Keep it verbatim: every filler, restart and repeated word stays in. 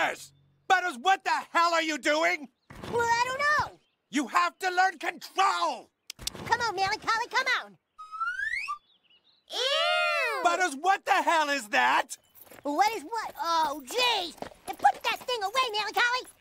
Butters! Butters, what the hell are you doing? Well, I don't know. You have to learn control! Come on, Melancholy, come on. Ew! Butters, what the hell is that? What is what? Oh, jeez. Put that thing away, Melancholy.